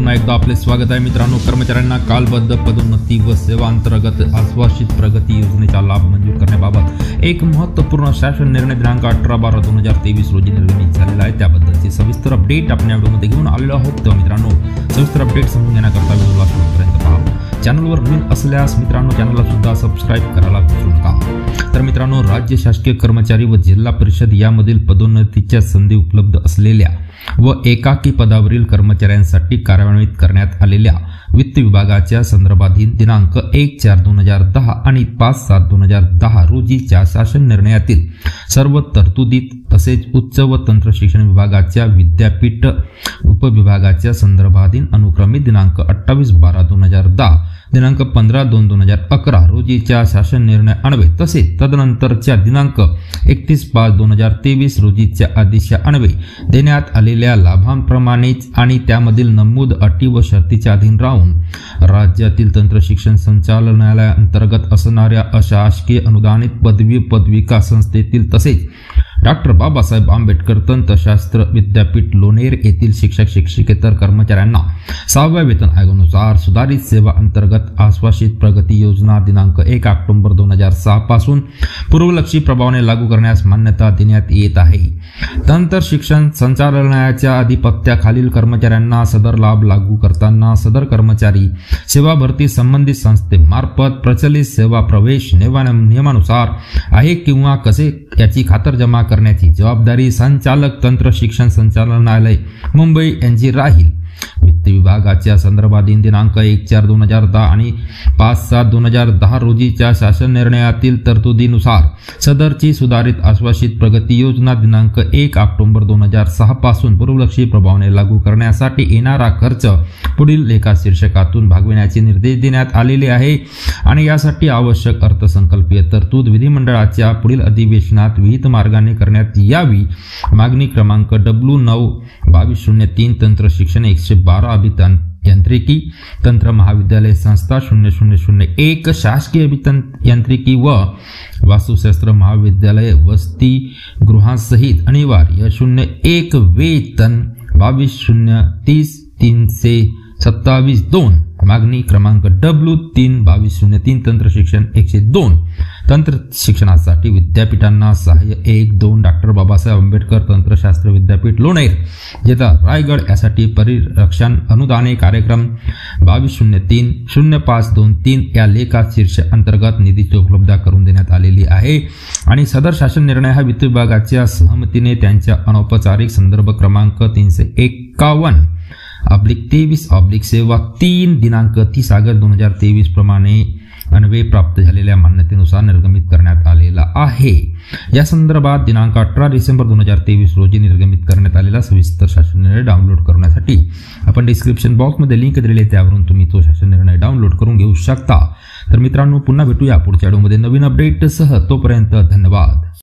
पुन्हा एकदा आपले स्वागत आहे मित्रांनो। कर्मचाऱ्यांना कालबद्ध पदोन्नती व सेवा अंतर्गत आश्वासित प्रगती योजनेचा लाभ मंजूर करण्याबाबत एक महत्त्वपूर्ण शासन निर्णय दिनांक 18/12/2023 रोजी निर्गमित झालेला आहे। त्याबद्दलची सविस्तर अपडेट आपण या व्हिडिओमध्ये घेऊन आलेलो आहोत। तर मित्रांनो, सविस्तर अपडेट समजून घेण्याकरता व्हिडिओला शेवटपर्यंत पहा। चॅनलवर नवीन असल्यास मित्रांनो चॅनलला सुद्धा सबस्क्राइब करायला विसरू नका। तर मित्रांनो, राज्य शासकीय कर्मचारी व जिल्हा परिषद यामधील पदोन्नतीच्या संधी उपलब्ध असलेल्या व एकाकी पदावरील कर्मचाऱ्यांसाठी कार्यान्वित करण्यात आलेल्या वित्त विभागाच्या संदर्भाधीन दिनांक 1/4/2010 आणि 5/7/2010 रोजीच्या शासन निर्णयातील सर्व तरतुदीत तसेच उच्च व तंत्र शिक्षण विभागाच्या विद्यापीठ उपविभागाच्या संदर्भाधीन अनुक्रमे दिनांक 28/12/2010 दिनांक 15/2/2011 रोजीच्या शासन निर्णय अन्वये तसेच तदनंतरच्या दिनांक 31/5/2023 रोजीच्या आदेशा अन्वये देण्यात आलेल्या लाभांप्रमाणेच आणि त्यामधील नमूद अटी व शर्तीच्या अधीन राहून राज्यातील तंत्र शिक्षण संचालनालयाअंतर्गत असणाऱ्या अशासकीय अनुदानित पदवी पदविका संस्थेतील तसेच डॉक्टर बाबासाहेब आंबेडकर तंत्रशास्त्र विद्यापीठ लोणेर येथील शिक्षक शिक्षकेतर कर्मचाऱ्यांना 6व्या वेतन आयोगानुसार सुधारित सेवा अंतर्गत आश्वासित प्रगती योजना दिनांक 1 ऑक्टोबर 2006 पासून पूर्वलक्षी प्रभावाने लागू करण्यास मान्यता देण्यात येत आहे। तंत्र शिक्षण संचालनालयाच्या अधिपत्याखालील कर्मचाऱ्यांना सदर लाभ लागू करताना सदर कर्मचारी सेवा भरती संबंधित संस्थेमार्फत प्रचलित सेवा प्रवेश नियमानुसार आहे किंवा कसे याची खातरजमा करण्याची जबाबदारी संचालक तंत्र शिक्षण संचालनालय मुंबई यांची राहील। वित्त विभागाच्या संदर्भाधीन दिनांक 1/4/2010 आणि 5/7/2010 रोजीच्या शासन निर्णयातील तरतुदीनुसार सदरची सुधारित आश्वासित प्रगती योजना दिनांक 1 ऑक्टोबर 2006 पासून पूर्वलक्षी प्रभावाने लागू करण्यासाठी येणारा खर्च पुढील लेखा शीर्षकातून भागविण्याचे निर्देश देण्यात आलेले आहे आणि यासाठी आवश्यक अर्थसंकल्पीय तरतूद विधिमंडळाच्या पुढील अधिवेशनात विहित मार्गाने करण्यात यावी। मागणी क्रमांक W9/2203 तंत्र शिक्षण 112 अभियांत्रिकी तंत्र महाविद्यालय संस्था 0001 शासकीय अभियांत्रिकी व वास्तुशास्त्र महाविद्यालय वसती गृहासहित अनिवार्य 01 वेतन 22/030 327/2 मागणी क्रमांक W3/2203 तंत्र शिक्षण 102 तंत्र शिक्षणासाठी विद्यापीठांना सहाय्य 1-2 डॉक्टर बाबासाहेब आंबेडकर तंत्रशास्त्र विद्यापीठ लोणेर जिल्हा रायगड यासाठी परिरक्षण अनुदाने कार्यक्रम 2203-0523 या लेखा शीर्ष अंतर्गत निधीची उपलब्ध करून देण्यात आलेली आहे आणि सदर शासन निर्णय हा वित्त विभागाच्या सहमतीने त्यांच्या अनौपचारिक संदर्भ क्रमांक 351/23/7 दिनांक 30 ऑगस्ट 2023 प्रमाणे अन्वये प्राप्त झालेल्या मान्यतेनुसार निर्गमित करण्यात आलेला आहे। या संदर्भात दिनांक 18 डिसेंबर 2023 रोजी निर्गमित करण्यात आलेला सविस्तर शासन निर्णय डाउनलोड करण्यासाठी आपण डिस्क्रिप्शन बॉक्समध्ये लिंक दिलेली आहे, त्यावरून तुम्ही तो शासन निर्णय डाउनलोड करून घेऊ शकता। तर मित्रांनो, पुन्हा भेटूया पुढच्या व्हिडिओमध्ये नवीन अपडेटसह। तोपर्यंत धन्यवाद।